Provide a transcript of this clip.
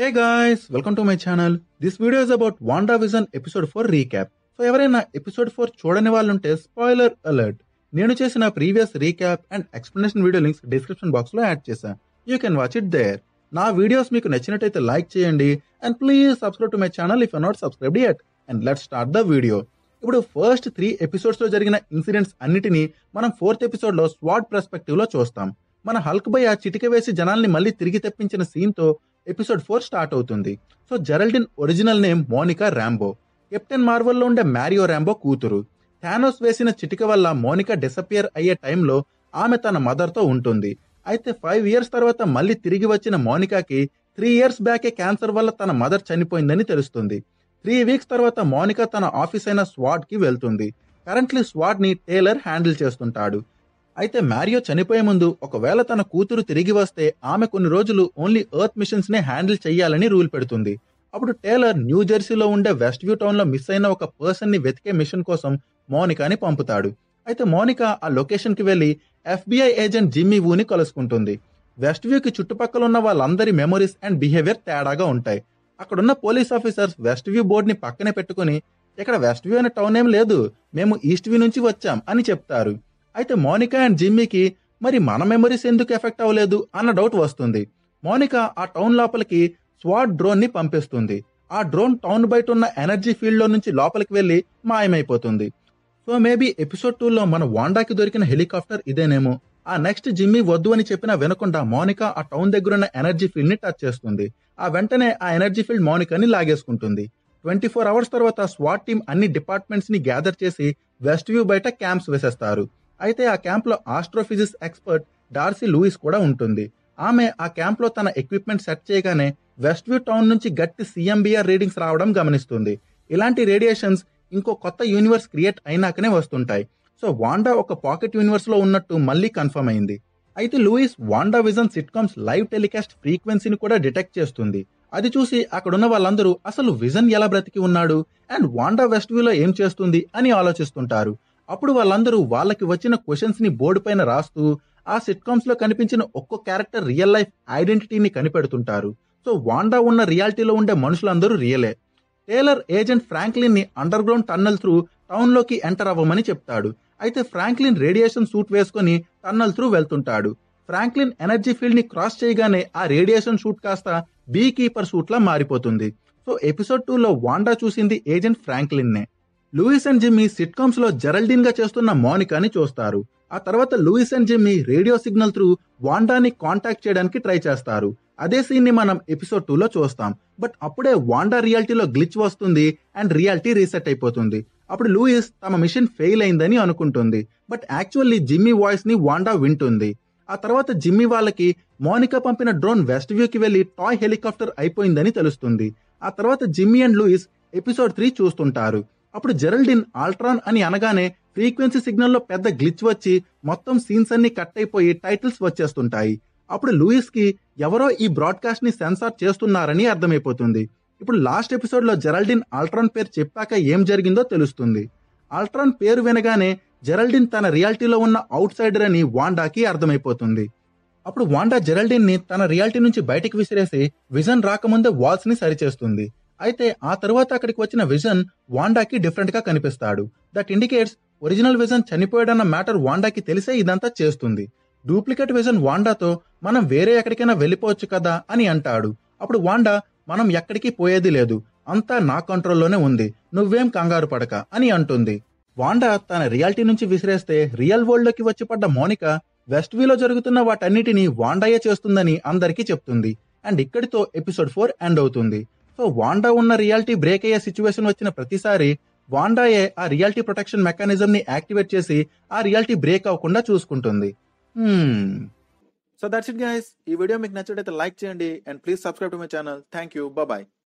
Hey guys, welcome to my channel. This video is about WandaVision episode 4 recap. So ఎవరైనా episode 4 చూడని వాళ్ళు ఉంటే spoiler alert. నేను చేసిన previous recap and explanation video links description box లో add చేశాను. You can watch it there. నా videos మీకు నచ్చినట్టయితే లైక్ చేయండి and please subscribe to my channel if you not subscribed yet. And let's start the video. ఇప్పుడు first 3 episodes లో జరిగిన incidents అన్నిటినీ మనం 4th ఎపిసోడ్ లో స్వాట్ పర్స్పెక్టివ్ లో చూస్తాం. మన హల్క్ భయ్య చిటిక వేసి జనాల్ని మళ్ళీ తిరిగి తెప్పించిన సీన్ తో ఎపిసోడ్ 4 స్టార్ట్ అవుతుంది. So Geraldine original name Monica Rambeau. Captain Marvel లో ఉండే మ్యారియో ర్యాంబో కూతురు. థానోస్ వేసిన చిటిక వల్ల మోనికా డిసపియర్ అయ్యే టైంలో ఆమె తన మదర్ తో ఉంటుంది. అయితే 5 years తర్వాత మళ్ళీ తిరిగి వచ్చిన మోనికాకి 3 years బ్యాకే క్యాన్సర్ వల్ల తన మదర్ చనిపోయిందని తెలుస్తుంది. 3 weeks తర్వాత మోనికా తన ఆఫీస్ అయిన స్వాట్ కి వెళ్తుంది. కరెంట్లీ స్వాట్ ని టేలర్ హ్యాండిల్ చేస్తుంటాడు. అయితే మ్యారియో చనిపోయే ముందు ఒకవేళ తన కూతురు తిరిగి వస్తే ఆమె కొన్ని రోజులు ఓన్లీ ఎర్త్ మిషన్స్ నే హ్యాండిల్ చెయ్యాలని రూల్ పెడుతుంది. అప్పుడు టేలర్ న్యూ జెర్సీలో ఉండే వెస్ట్ వ్యూ టౌన్ లో మిస్ అయిన ఒక పర్సన్ ని వెతికే మిషన్ కోసం మోనికాని పంపుతాడు. అయితే మోనికా ఆ లొకేషన్ కి వెళ్లి FBI ఏజెంట్ జిమ్మీ వూని కలుసుకుంటుంది. వెస్ట్ వ్యూ కి చుట్టుపక్కల ఉన్న వాళ్ళందరి మెమరీస్ అండ్ బిహేవియర్ తేడాగా ఉంటాయి. అక్కడున్న police officers Westview board ని పక్కనే పెట్టుకుని ఇక్కడ వెస్ట్ వ్యూ అనే టౌన్ ఏం లేదు, మేము ఈస్ట్ వ్యూ నుంచి వచ్చాం అని చెప్తారు. అయితే మోనికా అండ్ జిమ్మీకి మరి మన మెమరీస్ ఎందుకు ఎఫెక్ట్ అవ్వలేదు అన్న డౌట్ వస్తుంది. మోనికా ఆ టౌన్ లోపలికి స్వాట్ డ్రోన్ ని పంపిస్తుంది. ఆ డ్రోన్ టౌన్ బయట ఉన్న ఎనర్జీ ఫీల్డ్ లో నుంచి లోపలికి వెళ్లి మాయమైపోతుంది. సో మేబీ ఎపిసోడ్ 2 లో మన వాండాకి దొరికిన హెలికాప్టర్ ఇదేనేమో. ఆ నెక్స్ట్ జిమ్మీ వద్దు అని చెప్పినా వినకుండా మోనికా ఆ టౌన్ దగ్గర ఉన్న ఎనర్జీ ఫీల్డ్ ని టచ్ చేస్తుంది. ఆ వెంటనే ఆ ఎనర్జీ ఫీల్డ్ మోనికాని లాగేసుకుంటుంది. 24 hours తర్వాత స్వాట్ టీమ్ అన్ని డిపార్ట్మెంట్స్ ని గ్యాదర్ చేసి వెస్ట్ వ్యూ బయట క్యాంప్స్ వేసేస్తారు. అయితే ఆ క్యాంప్ లో ఆస్ట్రోఫిజిక్స్ ఎక్స్పర్ట్ డార్సీ లూయిస్ కూడా ఉంటుంది. ఆమె ఆ క్యాంప్ లో తన ఎక్విప్మెంట్ సెట్ చేయగానే వెస్ట్ వ్యూ టౌన్ నుంచి గట్టి CMBR రీడింగ్స్ రావడం గమనిస్తుంది. ఇలాంటి రేడియేషన్స్ ఇంకో కొత్త యూనివర్స్ క్రియేట్ అయినాకనే వస్తుంటాయి. సో వాండా ఒక పాకెట్ యూనివర్స్ లో ఉన్నట్టు మళ్ళీ కన్ఫర్మ్ అయింది. అయితే Lewis Wanda Vision sitcoms live telecast ఫ్రీక్వెన్సీని కూడా డిటెక్ట్ చేస్తుంది. అది చూసి అక్కడున్న వాళ్ళందరూ అసలు విజన్ ఎలా బ్రతికి ఉన్నాడు అండ్ వాండా వెస్ట్ వ్యూలో ఏం చేస్తుంది అని ఆలోచిస్తుంటారు. అప్పుడు వాళ్ళందరూ వాళ్ళకి వచ్చిన క్వశ్చన్స్ ని బోర్డు పైన రాస్తూ ఆ సిట్కామ్స్ లో కనిపించిన ఒక్కో క్యారెక్టర్ రియల్ లైఫ్ ఐడెంటిటీని కనిపెడుతుంటారు. సో వాండా ఉన్న రియాలిటీలో ఉండే మనుషులందరూ రియలే. టేలర్ ఏజెంట్ ఫ్రాంక్లిన్ ని under ground tunnel through town లోకి ఎంటర్ అవ్వమని చెప్తాడు. అయితే ఫ్రాంక్లిన్ రేడియేషన్ సూట్ వేసుకుని టన్నల్ త్రూ వెళ్తుంటాడు. ఫ్రాంక్లిన్ ఎనర్జీ ఫీల్డ్ ని క్రాస్ చేయగానే ఆ రేడియేషన్ సూట్ కాస్త బీ కీపర్ సూట్ లా మారిపోతుంది. సో ఎపిసోడ్ 2 లో వాండా చూసింది ఏజెంట్ ఫ్రాంక్లిన్ నే. లూయిస్ అండ్ జిమ్మీ సిట్కామ్స్ లో జెరల్డిన్ గా చేస్తున్న మోనికాని చూస్తారు. ఆ తర్వాత Lewis and Jimmy radio signal through వాండాని కాంటాక్ట్ చేయడానికి ట్రై చేస్తారు. అదే సీన్ ని మనం ఎపిసోడ్ 2 లో చూస్తాం. బట్ అప్పుడే వాండా రియాలిటీలో గ్లిచ్ వస్తుంది అండ్ రియాలిటీ రీసెట్ అయిపోతుంది. అప్పుడు లూయిస్ తమ మిషన్ ఫెయిల్ అయిందని అనుకుంటుంది. బట్ యాక్చువల్లీ జిమ్మీ వాయిస్ ని వాండా వింటుంది. ఆ తర్వాత జిమ్మీ వాళ్ళకి మోనికా పంపిన డ్రోన్ వెస్ట్ వ్యూ కి వెళ్లి టాయ్ హెలికాప్టర్ అయిపోయిందని తెలుస్తుంది. ఆ తర్వాత జిమ్మీ అండ్ లూయిస్ ఎపిసోడ్ 3 చూస్తుంటారు. అప్పుడు జెరల్డిన్ ఆల్ట్రాన్ అని అనగానే ఫ్రీక్వెన్సీ సిగ్నల్ లో పెద్ద గ్లిచ్ వచ్చి మొత్తం సీన్స్ అన్ని కట్ అయిపోయి టైటిల్స్ వచ్చేస్తుంటాయి. అప్పుడు లూయిస్ కి ఎవరో ఈ బ్రాడ్కాస్ట్ ని సెన్సార్ చేస్తున్నారని అర్థమైపోతుంది. ఇప్పుడు లాస్ట్ ఎపిసోడ్ లో జెరల్డిన్ ఆల్ట్రాన్ పేరు చెప్పాక ఏం జరిగిందో తెలుస్తుంది. ఆల్ట్రాన్ పేరు వినగానే జెరల్డిన్ తన రియాలిటీలో ఉన్న అవుట్ సైడర్ అని వాండాకి అర్థమైపోతుంది. అప్పుడు వాండా జెరల్డిన్ ని తన రియాలిటీ నుంచి బయటికి విసిరేసి విజన్ రాకముందే వాల్స్ ని సరిచేస్తుంది. అయితే ఆ తర్వాత అక్కడికి వచ్చిన విజన్ వాండాకి డిఫరెంట్ గా కనిపిస్తాడు. దట్ ఇండికేట్స్ ఒరిజినల్ విజన్ చనిపోయాడన్న మ్యాటర్ వాండాకి తెలిసే ఇదంతా చేస్తుంది. డూప్లికేట్ విజన్ వాండాతో మనం వేరే ఎక్కడికైనా వెళ్ళిపోవచ్చు కదా అని అంటాడు. అప్పుడు వాండా మనం ఎక్కడికి పోయేది లేదు, అంతా నా కంట్రోల్లోనే ఉంది, నువ్వేం కంగారు పడక అని అంటుంది. వాండా తన రియాలిటీ నుంచి విసిరేస్తే రియల్ వరల్డ్ లోకి వచ్చి పడ్డ మోనికా వెస్ట్ వ్యూలో జరుగుతున్న వాటన్నిటిని వాండాయే చేస్తుందని అందరికీ చెప్తుంది. అండ్ ఇక్కడితో ఎపిసోడ్ 4 ఎండ్ అవుతుంది. సో వాండా ఉన్న రియాలిటీ బ్రేక్ అయ్యే సిచ్యువేషన్ వచ్చిన ప్రతిసారి వాండాయే ఆ రియాలిటీ ప్రొటెక్షన్ మెకానిజం ని యాక్టివేట్ చేసి ఆ రియాలిటీ బ్రేక్ అవ్వకుండా చూసుకుంటుంది. So that's it guys. ఈ వీడియో మీకు నచ్చినట్లయితే లైక్ చేయండి and please subscribe to my channel. Thank you. Bye.